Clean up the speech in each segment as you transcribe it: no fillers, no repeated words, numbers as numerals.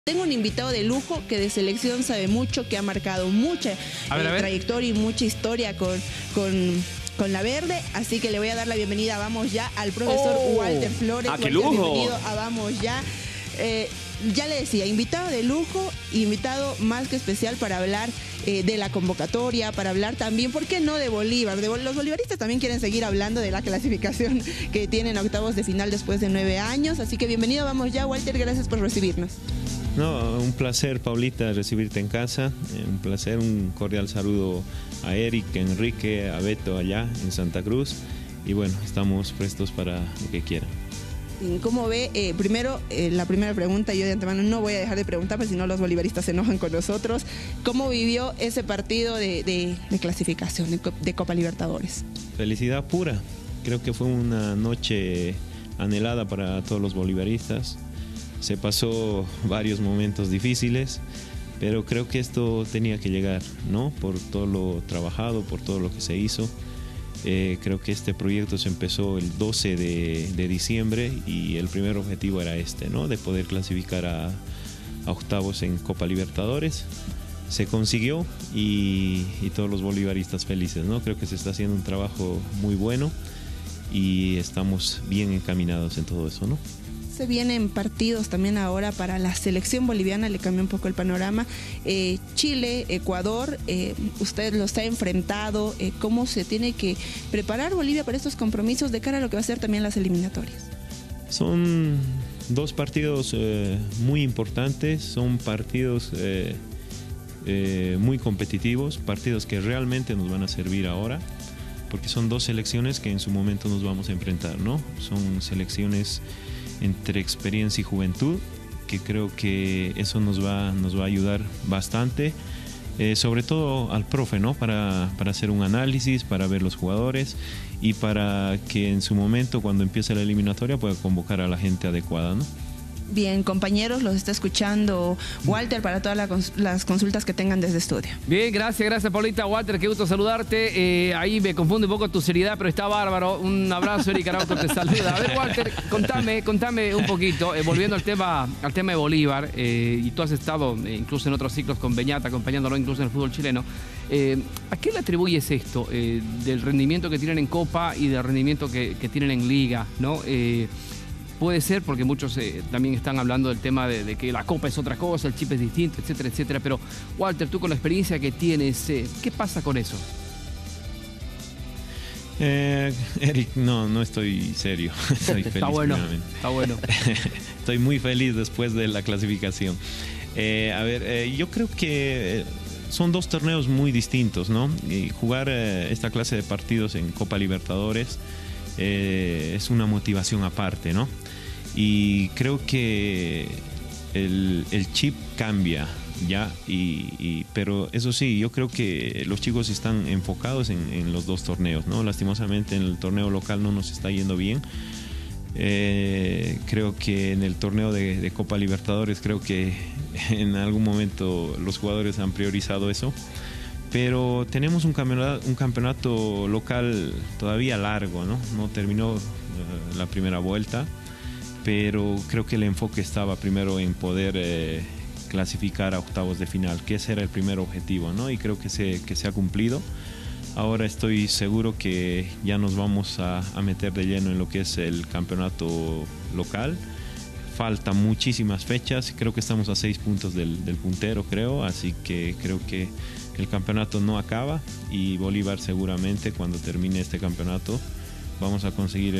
Tengo un invitado de lujo que de selección sabe mucho, que ha marcado mucha trayectoria y mucha historia con la verde, así que le voy a dar la bienvenida, vamos ya, al profesor Walter Flores. ¡Ah, qué lujo! Bienvenido a Vamos Ya. Ya le decía, invitado de lujo, invitado más que especial para hablar de la convocatoria, para hablar también, ¿por qué no?, de Bolívar. Los bolivaristas también quieren seguir hablando de la clasificación que tienen a octavos de final después de 9 años, así que bienvenido, Vamos Ya, Walter, gracias por recibirnos. No, un placer, Paulita, recibirte en casa. Un placer, un cordial saludo a Eric, a Enrique, a Beto allá en Santa Cruz. Y bueno, estamos prestos para lo que quieran. ¿Cómo ve? Primero, la primera pregunta, yo de antemano no voy a dejar de preguntar, porque si no los bolivaristas se enojan con nosotros. ¿Cómo vivió ese partido de clasificación de Copa Libertadores? Felicidad pura. Creo que fue una noche anhelada para todos los bolivaristas. Se pasó varios momentos difíciles, pero creo que esto tenía que llegar, ¿no? Por todo lo trabajado, por todo lo que se hizo. Creo que este proyecto se empezó el 12 de diciembre y el primer objetivo era este, ¿no? De poder clasificar a octavos en Copa Libertadores. Se consiguió y todos los bolivaristas felices, ¿no? Creo que se está haciendo un trabajo muy bueno y estamos bien encaminados en todo eso, ¿no? Se vienen partidos también ahora para la selección boliviana, le cambió un poco el panorama. Chile, Ecuador, usted los ha enfrentado. ¿Cómo se tiene que preparar Bolivia para estos compromisos de cara a lo que va a ser también las eliminatorias? Son dos partidos muy importantes, son partidos muy competitivos, partidos que realmente nos van a servir ahora, porque son dos selecciones que en su momento nos vamos a enfrentar, ¿no? Son selecciones entre experiencia y juventud, que creo que eso nos va a ayudar bastante, sobre todo al profe, ¿no? Para hacer un análisis, para ver los jugadores y para que en su momento, cuando empiece la eliminatoria, pueda convocar a la gente adecuada, ¿no? Bien, compañeros, los está escuchando Walter para todas las consultas que tengan desde estudio. Bien, gracias Paulita. Walter, qué gusto saludarte. Ahí me confunde un poco tu seriedad, pero está bárbaro. Un abrazo, Eric Araujo te saluda. A ver, Walter, contame un poquito, volviendo al tema de Bolívar, y tú has estado incluso en otros ciclos con Beñat, acompañándolo incluso en el fútbol chileno. ¿A qué le atribuyes esto del rendimiento que tienen en Copa y del rendimiento que tienen en Liga, ¿no? Puede ser porque muchos también están hablando del tema de que la Copa es otra cosa, el chip es distinto, etcétera, etcétera. Pero, Walter, tú con la experiencia que tienes, ¿qué pasa con eso? Eric, no estoy serio. Estoy feliz. Está bueno. Estoy muy feliz después de la clasificación. Yo creo que son dos torneos muy distintos, ¿no? Y jugar esta clase de partidos en Copa Libertadores es una motivación aparte, ¿no? Y creo que el chip cambia ya, pero eso sí, yo creo que los chicos están enfocados en los dos torneos, ¿no? Lastimosamente en el torneo local no nos está yendo bien. Creo que en el torneo de Copa Libertadores, creo que en algún momento los jugadores han priorizado eso. Pero tenemos un campeonato local todavía largo, ¿no? No terminó la primera vuelta, pero creo que el enfoque estaba primero en poder clasificar a octavos de final, que ese era el primer objetivo, ¿no? Y creo que se ha cumplido. Ahora estoy seguro que ya nos vamos a meter de lleno en lo que es el campeonato local. Faltan muchísimas fechas, creo que estamos a 6 puntos del puntero, así que creo que el campeonato no acaba y Bolívar seguramente cuando termine este campeonato vamos a conseguir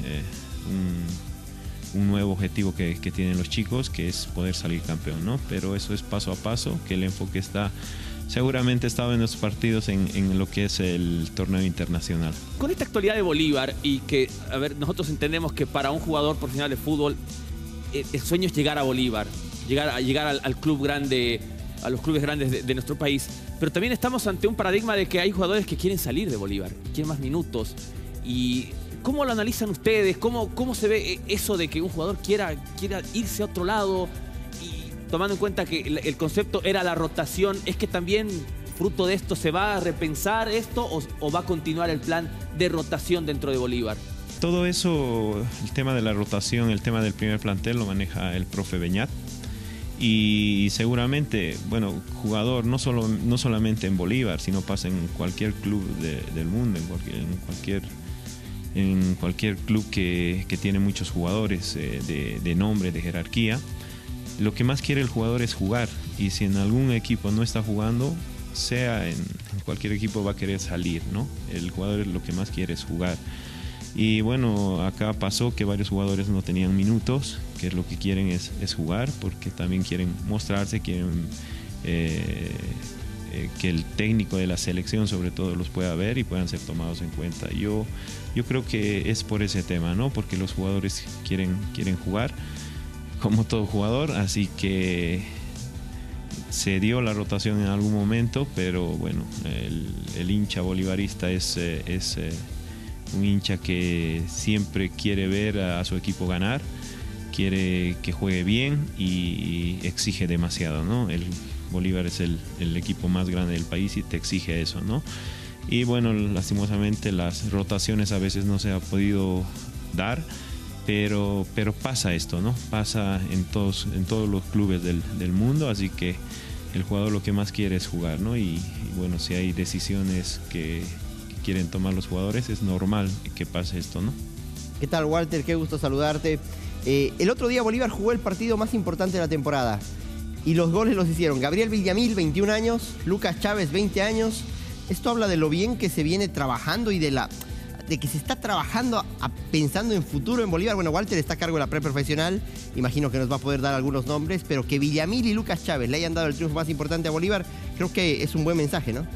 un nuevo objetivo que tienen los chicos, que es poder salir campeón, ¿no? Pero eso es paso a paso, que el enfoque seguramente estaba en los partidos en lo que es el torneo internacional. Con esta actualidad de Bolívar y que, a ver, nosotros entendemos que para un jugador profesional de fútbol el sueño es llegar a Bolívar, llegar al club grande, a los clubes grandes de nuestro país, pero también estamos ante un paradigma de que hay jugadores que quieren salir de Bolívar, quieren más minutos. ¿Y cómo lo analizan ustedes? ¿Cómo se ve eso de que un jugador quiera irse a otro lado? Y tomando en cuenta que el concepto era la rotación, ¿es que también fruto de esto se va a repensar esto o va a continuar el plan de rotación dentro de Bolívar? Todo eso, el tema de la rotación, el tema del primer plantel lo maneja el profe Beñat. Y seguramente, bueno, jugador no solamente en Bolívar, sino pasa en cualquier club del mundo, en cualquier club que tiene muchos jugadores de nombre, de jerarquía. Lo que más quiere el jugador es jugar, y si en algún equipo no está jugando, sea en cualquier equipo, va a querer salir, ¿no? El jugador lo que más quiere es jugar. Y bueno, acá pasó que varios jugadores no tenían minutos, que lo que quieren es jugar, porque también quieren mostrarse, quieren que el técnico de la selección sobre todo los pueda ver y puedan ser tomados en cuenta. Yo creo que es por ese tema, ¿no? Porque los jugadores quieren jugar, como todo jugador, así que se dio la rotación en algún momento, pero bueno, el hincha bolivarista es un hincha que siempre quiere ver a su equipo ganar, quiere que juegue bien y exige demasiado, ¿no? El Bolívar es el equipo más grande del país y te exige eso, ¿no? Y bueno, lastimosamente las rotaciones a veces no se ha podido dar, pero pasa esto, ¿no? Pasa en todos los clubes del mundo, así que el jugador lo que más quiere es jugar, ¿no? Y bueno, si hay decisiones que quieren tomar los jugadores, es normal que pase esto, ¿no? ¿Qué tal, Walter? Qué gusto saludarte. El otro día Bolívar jugó el partido más importante de la temporada y los goles los hicieron Gabriel Villamil, 21 años, Lucas Chávez, 20 años. Esto habla de lo bien que se viene trabajando y de que se está trabajando pensando en futuro en Bolívar. Bueno, Walter está a cargo de la preprofesional, imagino que nos va a poder dar algunos nombres, pero que Villamil y Lucas Chávez le hayan dado el triunfo más importante a Bolívar, creo que es un buen mensaje, ¿no?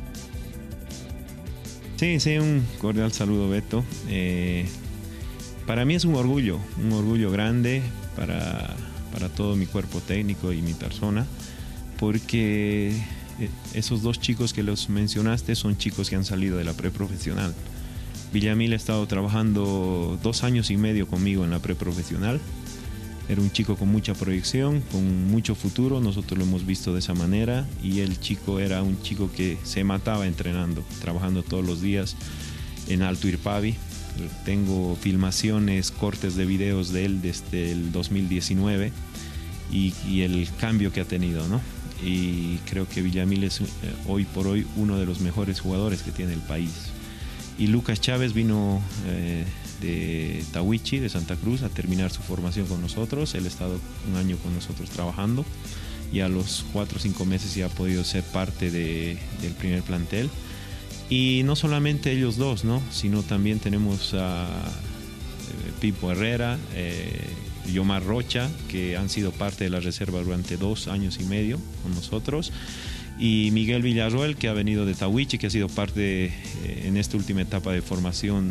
Sí, un cordial saludo, Beto. Para mí es un orgullo grande para todo mi cuerpo técnico y mi persona, porque esos dos chicos que los mencionaste son chicos que han salido de la preprofesional. Villamil ha estado trabajando 2 años y medio conmigo en la preprofesional. Era un chico con mucha proyección, con mucho futuro, nosotros lo hemos visto de esa manera, y el chico era un chico que se mataba entrenando, trabajando todos los días en Alto Irpavi. Tengo filmaciones, cortes de videos de él desde el 2019 y el cambio que ha tenido, ¿no? Y creo que Villamil es hoy por hoy uno de los mejores jugadores que tiene el país. Y Lucas Chávez vino de Tawichi, de Santa Cruz, a terminar su formación con nosotros. Él ha estado 1 año con nosotros trabajando y a los 4 o 5 meses ya ha podido ser parte del primer plantel. Y no solamente ellos dos, ¿no? Sino también tenemos a Pipo Herrera, Yomar Rocha, que han sido parte de la reserva durante 2 años y medio con nosotros. Y Miguel Villarroel, que ha venido de Tawichi, que ha sido parte en esta última etapa de formación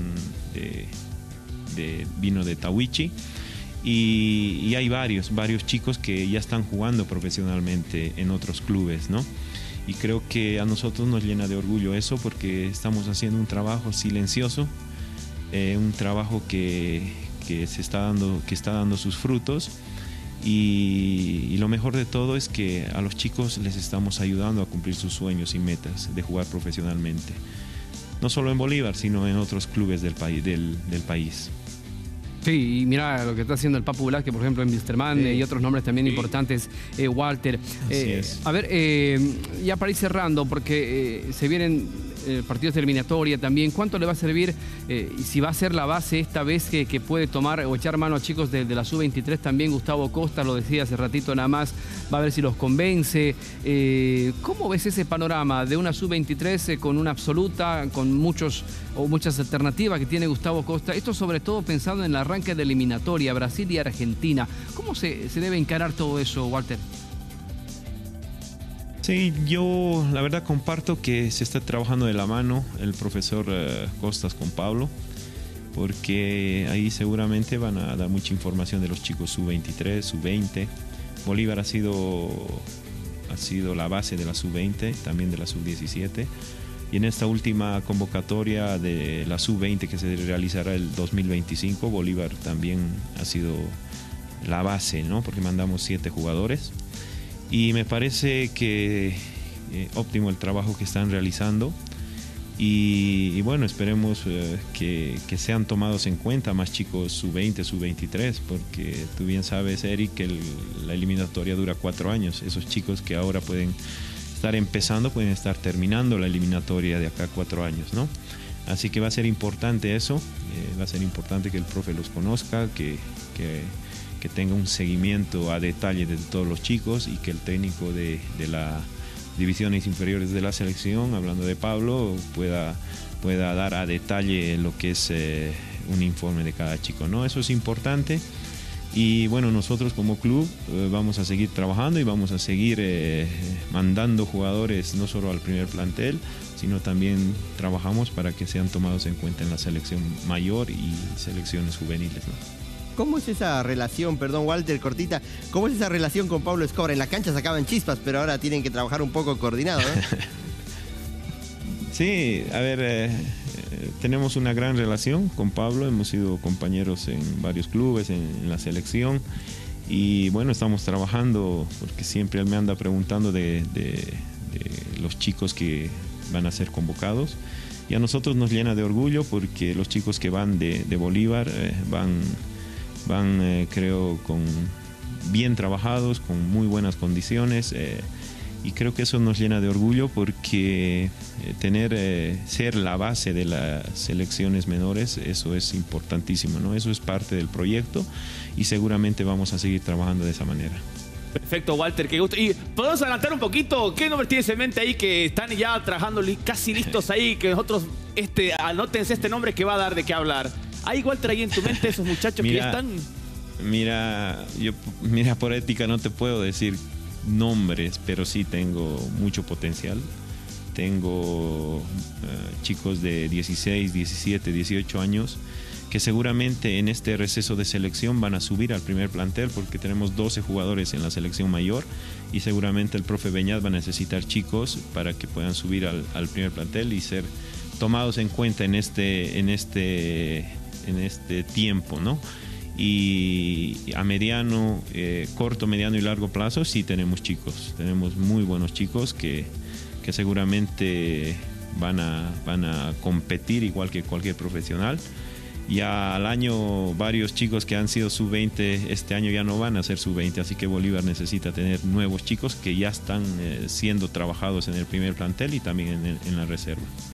vino de Tawichi. Y hay varios chicos que ya están jugando profesionalmente en otros clubes, ¿no? Y creo que a nosotros nos llena de orgullo eso, porque estamos haciendo un trabajo silencioso, un trabajo que está dando sus frutos. Y lo mejor de todo es que a los chicos les estamos ayudando a cumplir sus sueños y metas de jugar profesionalmente. No solo en Bolívar, sino en otros clubes del país. Sí, y mira lo que está haciendo el Papu Velázquez, por ejemplo, en Wilstermann, y otros nombres también importantes, Walter. Así es. A ver, ya para ir cerrando, porque se vienen partidos de eliminatoria también, ¿cuánto le va a servir y si va a ser la base esta vez que puede tomar o echar mano a chicos de la Sub-23 también? Gustavo Costa lo decía hace ratito nada más, va a ver si los convence. ¿Cómo ves ese panorama de una Sub-23 con una absoluta, con muchas alternativas que tiene Gustavo Costa? Esto sobre todo pensando en el arranque de eliminatoria, Brasil y Argentina. ¿Cómo se debe encarar todo eso, Walter? Sí, yo la verdad comparto que se está trabajando de la mano el profesor Costas con Pablo, porque ahí seguramente van a dar mucha información de los chicos Sub-23, Sub-20. Bolívar ha sido la base de la Sub-20, también de la Sub-17. Y en esta última convocatoria de la Sub-20 que se realizará el 2025, Bolívar también ha sido la base, ¿no? Porque mandamos 7 jugadores. Y me parece que óptimo el trabajo que están realizando. Y bueno, esperemos que sean tomados en cuenta más chicos sub-20, sub-23, porque tú bien sabes, Eric, que la eliminatoria dura 4 años. Esos chicos que ahora pueden estar empezando, pueden estar terminando la eliminatoria de acá 4 años, ¿no? Así que va a ser importante eso, va a ser importante que el profe los conozca, que tenga un seguimiento a detalle de todos los chicos y que el técnico de las divisiones inferiores de la selección, hablando de Pablo, pueda dar a detalle lo que es un informe de cada chico, ¿no? Eso es importante. Y bueno, nosotros como club vamos a seguir trabajando y vamos a seguir mandando jugadores no solo al primer plantel, sino también trabajamos para que sean tomados en cuenta en la selección mayor y selecciones juveniles, ¿no? ¿Cómo es esa relación, perdón Walter, cortita, cómo es esa relación con Pablo Escobar? En la cancha sacaban chispas, pero ahora tienen que trabajar un poco coordinado, ¿no? Sí, a ver, tenemos una gran relación con Pablo, hemos sido compañeros en varios clubes, en la selección, y bueno, estamos trabajando porque siempre él me anda preguntando de los chicos que van a ser convocados, y a nosotros nos llena de orgullo porque los chicos que van de Bolívar van creo bien trabajados, con muy buenas condiciones, y creo que eso nos llena de orgullo porque ser la base de las selecciones menores, eso es importantísimo, ¿no? Eso es parte del proyecto y seguramente vamos a seguir trabajando de esa manera. Perfecto, Walter, qué gusto. Y podemos adelantar un poquito, ¿qué nombres tienes en mente ahí que están ya trabajando casi listos ahí? Que nosotros, anótense este nombre que va a dar de qué hablar. ¿Hay, Walter, ahí en tu mente esos muchachos que ya están? Mira, por ética no te puedo decir nombres, pero sí tengo mucho potencial. Tengo chicos de 16, 17, 18 años que seguramente en este receso de selección van a subir al primer plantel porque tenemos 12 jugadores en la selección mayor y seguramente el profe Beñat va a necesitar chicos para que puedan subir al primer plantel y ser tomados en cuenta en este tiempo, ¿no? Y a mediano, corto, mediano y largo plazo sí tenemos chicos, tenemos muy buenos chicos que seguramente van a competir igual que cualquier profesional. Ya al año varios chicos que han sido sub-20 este año ya no van a ser sub-20, así que Bolívar necesita tener nuevos chicos que ya están siendo trabajados en el primer plantel y también en la reserva.